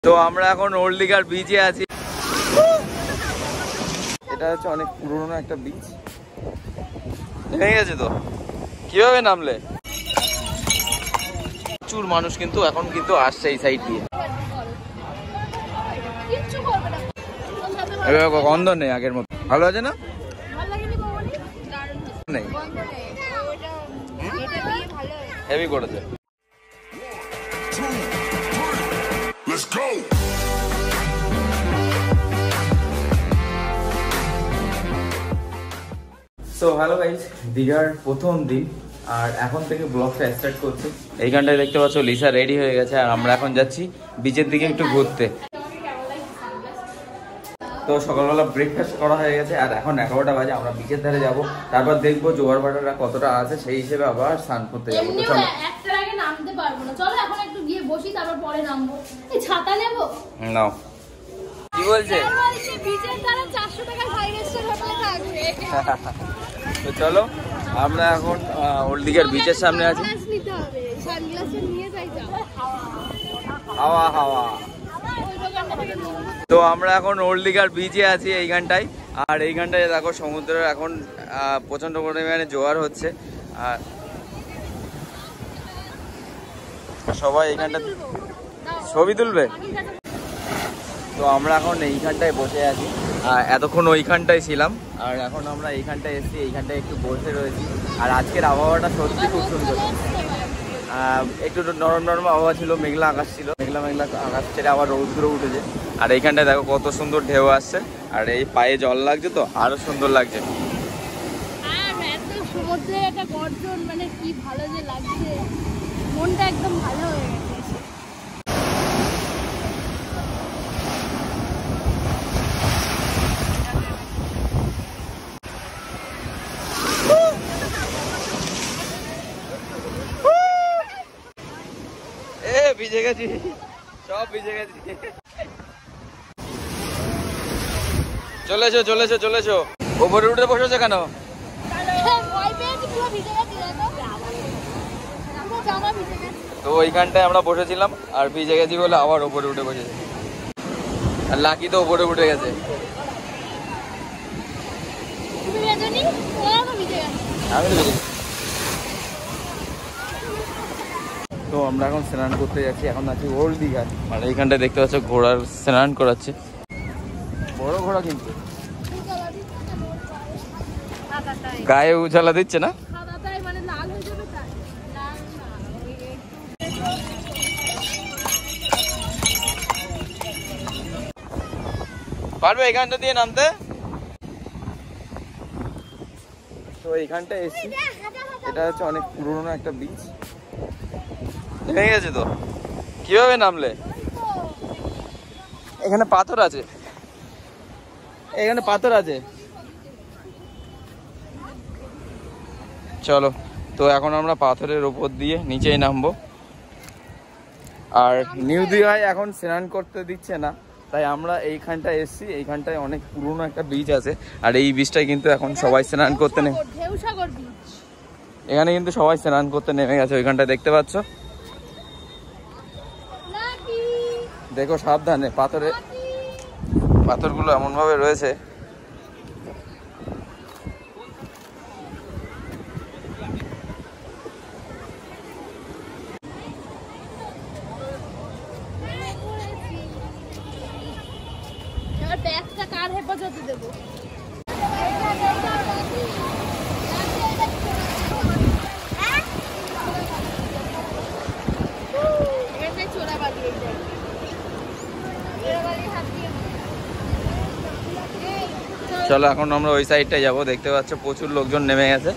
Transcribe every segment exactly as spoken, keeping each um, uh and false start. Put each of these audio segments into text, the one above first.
তো আমরা এখন ওল্ড দীঘার বিচে আছি। এটা হচ্ছে অনেক পুরনো একটা বিচ, ভেঙে গেছে। তো কিভাবে নামলে? প্রচুর মানুষ কিন্তু এখন কিন্তু আসছে এই সাইড দিয়ে। গন্ধ নেই আগের মতো, ভালো আছে না? নেই, হেভি করেছে। Let's go. So hello guys, দীঘার প্রথম দিন আর এখন থেকে ব্লগটা স্টার্ট করছি। এইখানটায় দেখতে পাচ্ছ লিসা রেডি হয়ে গেছে আর আমরা এখন যাচ্ছি বিচের দিকে একটু ঘুরতে। তো সকালবেলা ব্রেকফাস্ট করা হয়ে গেছে আর এখন এগারোটা বাজে, আমরা বিচের ধারে যাব, তারপর দেখবো জোয়ার ভাটাটা কতটা আছে, সেই হিসেবে আবার স্নান করতে যাবো। তো চলো, একটার আগে নামতে পারবো না, চলো এখন একটু গিয়ে বসি, তারপর পরে নামবো। এই ছাতা নেবো? নাও। কি বলছে? বিচের ধারে চারশো টাকার ফাইভ স্টার হোটেলে থাকবে। তো চলো, আমরা এখন ওল্ড দীঘার বিচের সামনে আছি। হাওয়া হাওয়া। তো আমরা এখন ওল্ড দীঘার বিচে আছি এইখানটায়, আর এইখানটায় দেখো সমুদ্রের এখন প্রচন্ড পরিমাণে জোয়ার হচ্ছে আর সবাই এইখানটা ছবি তুলবে। তো আমরা এখন এইখানটায় বসে আছি, এতক্ষণ ওইখানটায় ছিলাম আর এখন আমরা এইখানটায় এসেছি, এইখানটায় একটু বসে রয়েছি। আর আজকের আবহাওয়াটা সত্যি খুব সুন্দর, একটু নরম নরম আবহাওয়া ছিল, মেঘলা আকাশ ছিল, মেঘলা মেঘলা আকাশ ছেড়ে আবার রৌদ্র উঠেছে। আর এইখানটায় দেখো কত সুন্দর ঢেউ আসছে আর এই পায়ে জল লাগছে, তো আরো সুন্দর লাগছে। সমুদ্রের একটা গর্জন, মানে কি ভালো যে লাগছে, মনটা একদম ভালো হয়ে গেছে। ভিজে গেছি, সব ভিজে গেছি। চলেছো চলেছো চলেছো, ওপরে উঠে বসেছো কেন? তো ওইখানটায় আমরা বসেছিলাম আর ভিজে গেছি বলে আবার ওপরে উঠে বসেছি, আর লাকি তো ওপরে উঠে গেছে। আমি তো আমরা এখন স্নান করতে যাচ্ছি, এখন আছি ওল্ড দীঘা। আর এইখানটায় দেখতে পাচ্ছ ঘোড়ার স্নান করাচ্ছে, বড় ঘোড়া কিন্তু গায়ে উজালা দিচ্ছে না। পারবে এইখানটা দিয়ে নামতে? তো এইখানটা এসছি, এটা হচ্ছে অনেক পুরনো একটা বিচ, ভেঙে গেছে। তো কিভাবে নামলে? এখানে পাথর আছে, এখানে পাথর আছে। চলো, তো এখন আমরা পাথরের ওপর দিয়ে নিচেই নামবো। আর নিউ দীঘায় এখন স্নান করতে দিচ্ছে না, তাই আমরা এইখানটায় এসছি। এইখানটায় অনেক পুরনো একটা বিচ আছে আর এই বিচটায় কিন্তু এখন সবাই স্নান করতে নেমে, এখানে কিন্তু সবাই স্নান করতে নেমে গেছে। ওইখানটায় দেখতে পাচ্ছ, দেখো সাবধানে, পাথরে পাথরগুলো এমন ভাবে রয়েছে। ব্যাগটা কার হেফাজতে দেবো? চলো, এখন আমরা ওই সাইডটায় যাবো। দেখতে পাচ্ছ প্রচুর লোকজন নেমে গেছে।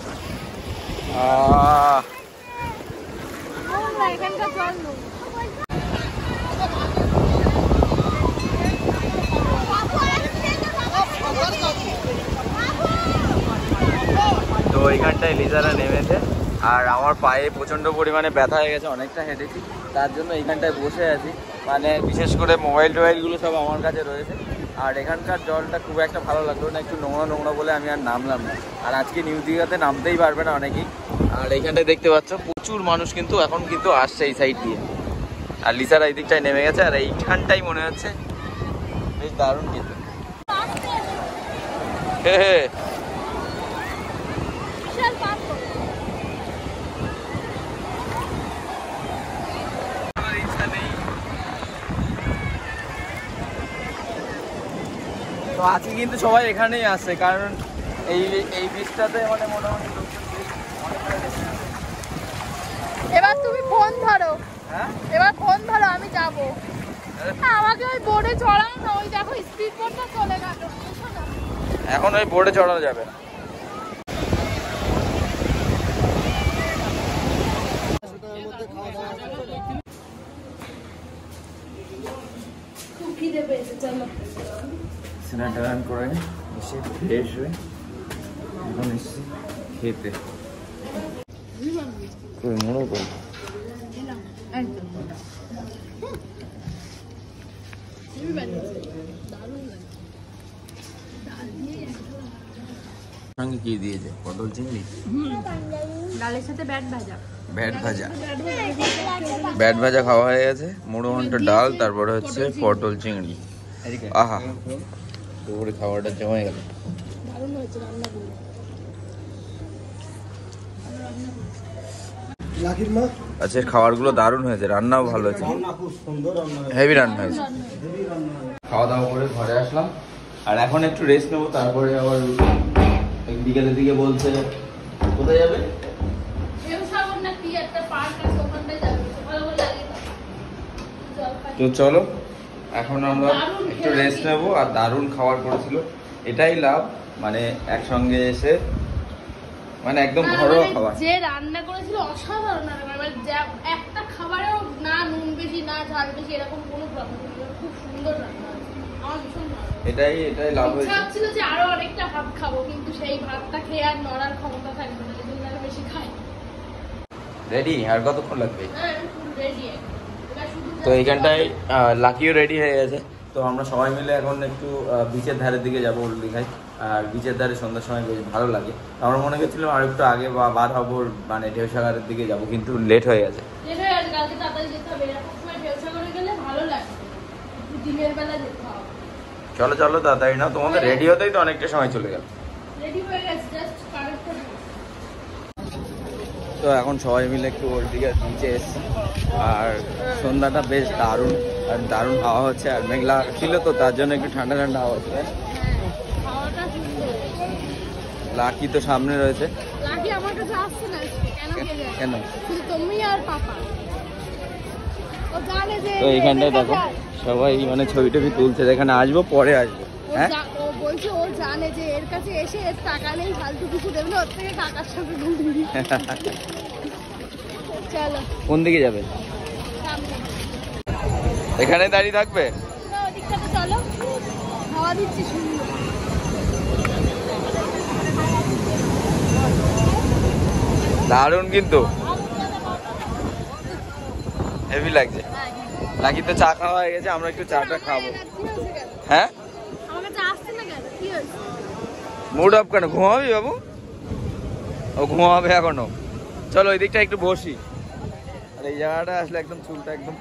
তো এইখানটায় লিজারা নেমেছে আর আমার পায়ে প্রচন্ড পরিমাণে ব্যথা হয়ে গেছে, অনেকটা হেঁটেছি, তার জন্য এইখানটায় বসে আছি। মানে বিশেষ করে মোবাইল টোবাইলগুলো সব আমার কাছে রয়েছে। আর এখানকার জলটা খুব একটা ভালো লাগলো না, একটু নোংরা নোংরা বলে আমি আর নামলাম না। আর আজকে নিউ দীঘাতে নামতেই পারবে না অনেকেই। আর এইখানটায় দেখতে পাচ্ছ প্রচুর মানুষ কিন্তু এখন কিন্তু আসছে এই সাইড দিয়ে। আর লিসারা এই দিকটায় নেমে গেছে, আর এইখানটাই মনে হচ্ছে বেশ দারুণ কিন্তু। হে হে তো আজকে কিন্তু সবাই এখানেই আসছে, কারণ এই এই বীজটাতে মানে মোটামুটি এবার তুমি ফোন ধরো। হ্যাঁ এবার ফোন ধরো, আমি যাবো। আমাকে ওই বোর্ডে চড়াও না, ওই দেখো স্পিড বোর্ডটা চলে গেল। এখন ওই বোর্ডে চড়ানো যাবে না। খুব খিদে পেয়েছে, চলো। স্নান টান করে এসে ফ্রেশ হয়ে এখন এসছি খেতে। কই মোড়ো কই সঙ্গে কি দিয়েছে? পটল চিংড়ি, ডালের সাথে ব্যাট ভাজা। ব্যাট ভাজা ব্যাট ভাজা খাওয়া হয়ে গেছে, মুড়ো ঘন্টা ডাল, তারপরে হচ্ছে পটল চিংড়ি। আহা দুপুরে খাবারটা জমে গেল। দারুণ হয়েছে রান্নাগুলো। আচ্ছা খাবারগুলো দারুণ হয়েছে, রান্নাও ভালো হয়েছে, হেভি রান্না হয়েছে। খাওয়া দাওয়া করে ঘরে আসলাম, আর এখন একটু রেস্ট নেবো, তারপরে আবার বিকেলের দিকে বলছে কোথায় যাবে। তো চলো এখন আমরা একটু রেস্ট নেবো, আর দারুণ খাবার করেছিল, এটাই লাভ, মানে একসঙ্গে এসে মানে একদম ঘরোয়া খাবার। যে রান্না করেছিল অসাধারণ, মানে একটা খাবারেও না নুন বেশি না ঝাল বেশি এরকম কোনো প্রবলেম ছিল, খুব সুন্দর রান্না। আমার ভীষণ ভালো, এটাই এটাই লাভ হয়েছে। ইচ্ছা ছিল যে আরো অনেকটা ভাত খাবো, কিন্তু সেই ভাতটা খেয়ে আর নড়ার ক্ষমতা থাকবে না, এজন্য আরো বেশি খাই। রেডি? আর কতক্ষণ লাগবে? হ্যাঁ আমি ফুল রেডি। তো এইখানটায় লাকিও রেডি হয়ে গেছে, তো আমরা সবাই মিলে এখন একটু বিচের ধারের দিকে যাবো ওল্ড দীঘায়। আর বিচের ধারে সন্ধ্যার সময় বেশ ভালো লাগে। আমরা মনে করছিলাম আর একটু আগে বা বার হবো, মানে ঢেউসাগরের দিকে যাবো, কিন্তু লেট হয়ে গেছে। লেট হয়ে গেছে, কালকে তাড়াতাড়ি যেতে হবে। এরকম সময় ঢেউসাগরে গেলে ভালো লাগে, দিনের বেলা যেতে হবে। চলো চলো তাড়াতাড়ি না, তোমাদের রেডি হতেই তো অনেকটা সময় চলে গেল। রেডি হয়ে গেছে, জাস্ট কারেক্ট। তো এখন সবাই মিলে একটু ওল্ড দীঘার বিচে এসছি, আর সন্ধ্যাটা বেশ দারুণ, আর দারুণ হাওয়া হচ্ছে, আর মেঘলা ছিল তো তার জন্য একটু ঠান্ডা ঠান্ডা হাওয়া হচ্ছে। লাকি তো সামনে রয়েছে। লাকি আমার কাছে আসছে না, কেন কেন? শুধু তুমি আর পাপা। ও জানে যে তো এইখানটায় দেখো সবাই মানে ছবি টবি তুলছে, এখানে আসবো পরে আসবো। হ্যাঁ ও বলছে ও জানে যে এর কাছে এসে এর টাকা নেই, ফালতু কিছু দেবে না, ওর থেকে কাকার সাথে ঘুরবি। চলো কোন দিকে যাবে? সামনে। এখানে দাঁড়িয়ে থাকবে? না ওদিকটাতে চলো, হাওয়া দিচ্ছে সুন্দর। দারুণ কিন্তু হেভি লাগছে। লাকি তো চা খাওয়া হয়ে গেছে, আমরা একটু চাটা খাবো। হ্যাঁ আমার কাছে আসছে না কেন, কি হয়েছে? মুড অফ কেন? ঘুমাবি বাবু? ও ঘুমাবে এখনো। চলো ওই দিকটা একটু বসি, আর এই জায়গাটা আসলে একদম চুলটা একদম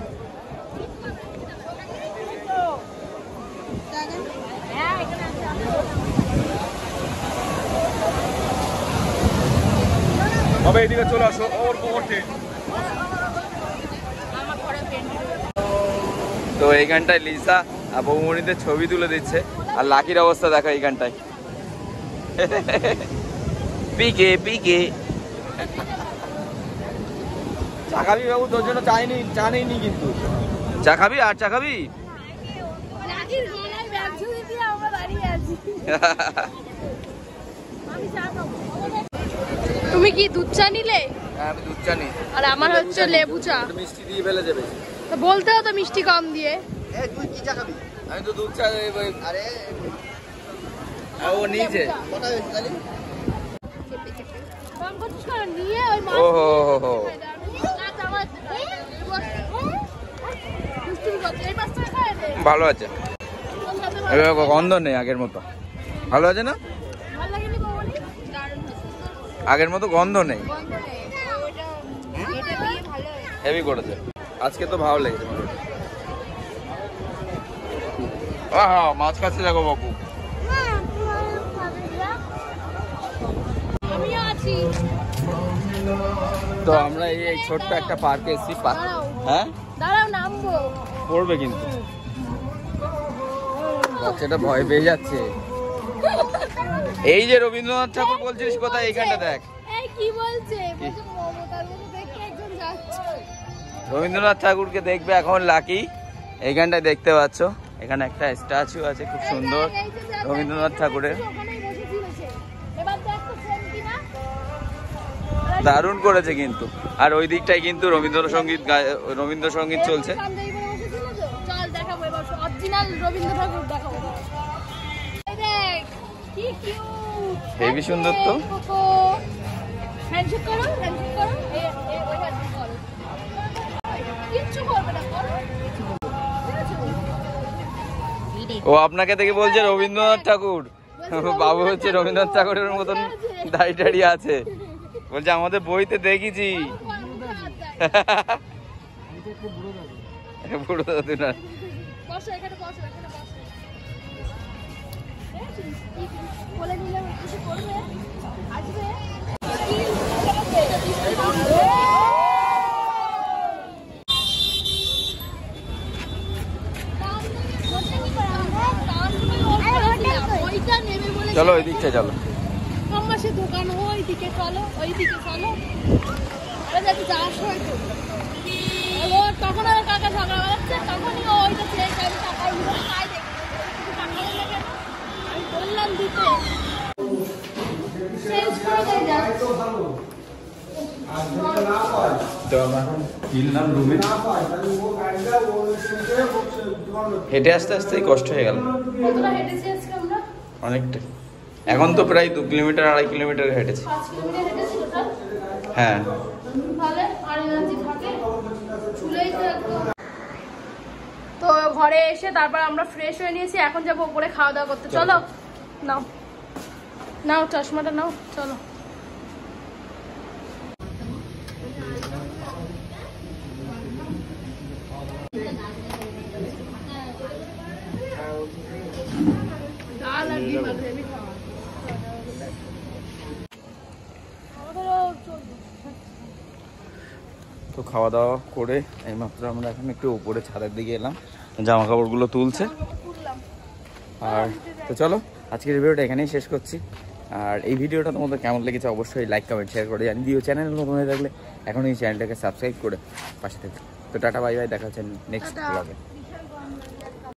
তবে এইদিকে চলে আসো। ওর ওঠে তো এইখানটায় লিসা আর বৌমণিদের ছবি তুলে দিচ্ছে, আর লাকির অবস্থা দেখো এইখানটায় পিকে পিকে। চা খাবি বাবু? তোর জন্য চাইনি, চা নেইনি কিন্তু। চা খাবি? আর চা খাবি? লাকির গলায় ব্যাগ ঝুলি দিয়ে আমরা দাঁড়িয়ে আছি। আমি চা খাবো। তুমি কি দুধ চা নিলে? হ্যাঁ আমি দুধ চা নিই। আর আমার হচ্ছে লেবু চা। মিষ্টি দিয়ে ফেলে যাবে। তো বলতে হতো মিষ্টি কম দিয়ে। তুই কি চা খাবি? আমি তো দুধ চা। আরে ও নিচে নিয়ে ওই ও হো হো হো ভালো আছে, এবার গন্ধ নেই আগের মতো। ভালো আছে না? আগের মতো গন্ধ নেই, হেভি করেছে। আজকে তো ভালো লেগেছে আহা মাছ কাছে দেখো বাবু। আমি আছি। তো আমরা এই ছোট্ট একটা পার্কে এসেছি। দাঁড়াও। হ্যাঁ দাঁড়াও নামবো। পড়বে কিন্তু বাচ্চাটা ভয় পেয়ে যাচ্ছে। এই যে রবীন্দ্রনাথ ঠাকুর বলছিস কোথায়? এইখানটা দেখ। এই কি বলছে? বলছে মমতার মতো দেখতে একজন যাচ্ছে। রবীন্দ্রনাথ ঠাকুরকে দেখবে এখন লাকি। এইখানটায় দেখতে পাচ্ছ, এখানে একটা স্ট্যাচু আছে খুব সুন্দর রবীন্দ্রনাথ ঠাকুরের। দারুণ করেছে কিন্তু। আর ওই দিকটাই কিন্তু রবীন্দ্রসঙ্গীত রবীন্দ্রসঙ্গীত চলছে। চল দেখাবো এবার অরিজিনাল রবীন্দ্র ঠাকুর দেখাবো। দেখ কি কিউট, হেভি সুন্দর তো। হ্যান্ডশেক করো, হ্যান্ডশেক করো। এই এই ওই হ্যান্ডশেক করো। কিচ্ছু করবে না, করো। ও আপনাকে দেখে বলছে রবীন্দ্রনাথ ঠাকুর। বাবু হচ্ছে রবীন্দ্রনাথ ঠাকুরের মতন দাঁড়িয়ে দাঁড়িয়ে আছে। বলছে আমাদের বইতে দেখেছি। বুড়ো দাদু না। বসো এখানে, বসো এখানে বসো। বলে নিলাম কিছু করবে, আসবে। চলো ওই দিকটা চলো। আমাদের দোকান ওই দিকে চলো, ওই দিকে চলো। আরে যাতে যাওয়ার সময় তো ও তখন আর কাকা ঝগড়া বাড়াচ্ছে, তখনই ও ওইটা চেয়েছে আমি টাকা দিব তাই দেখি টাকা দিলে কেন আমি বললাম দিতে চেঞ্জ করে দেয় যা। হেঁটে আসতে আসতেই কষ্ট হয়ে গেল। কতটা হেঁটেছি আজকে আমরা? অনেকটা। এখন তো প্রায় দু কিলোমিটার আড়াই কিলোমিটার হেঁটেছি। পাঁচ কিলোমিটার হেঁটেছি টোটাল। হ্যাঁ তাহলে আর এনার্জি থাকে চুলেই তো একদম। তো ঘরে এসে তারপর আমরা ফ্রেশ হয়ে নিয়েছি, এখন যাবো উপরে খাওয়া দাওয়া করতে। চলো নাও নাও চশমাটা নাও, চলো। ডাল আর ডিম আর গ্রেভি খাওয়া। তো খাওয়া দাওয়া করে এইমাত্র আমরা এখন একটু উপরে ছাদের দিকে এলাম, জামা কাপড়গুলো তুলছে। আর তো চলো আজকের ভিডিওটা এখানেই শেষ করছি। আর এই ভিডিওটা তোমাদের কেমন লেগেছে অবশ্যই লাইক কমেন্ট শেয়ার করে জানিয়ে দিও। চ্যানেল নতুন হয়ে থাকলে এখন এই চ্যানেলটাকে সাবস্ক্রাইব করে পাশে থেকে। তো টাটা বাই বাই, দেখা হচ্ছে নেক্সট ব্লগে।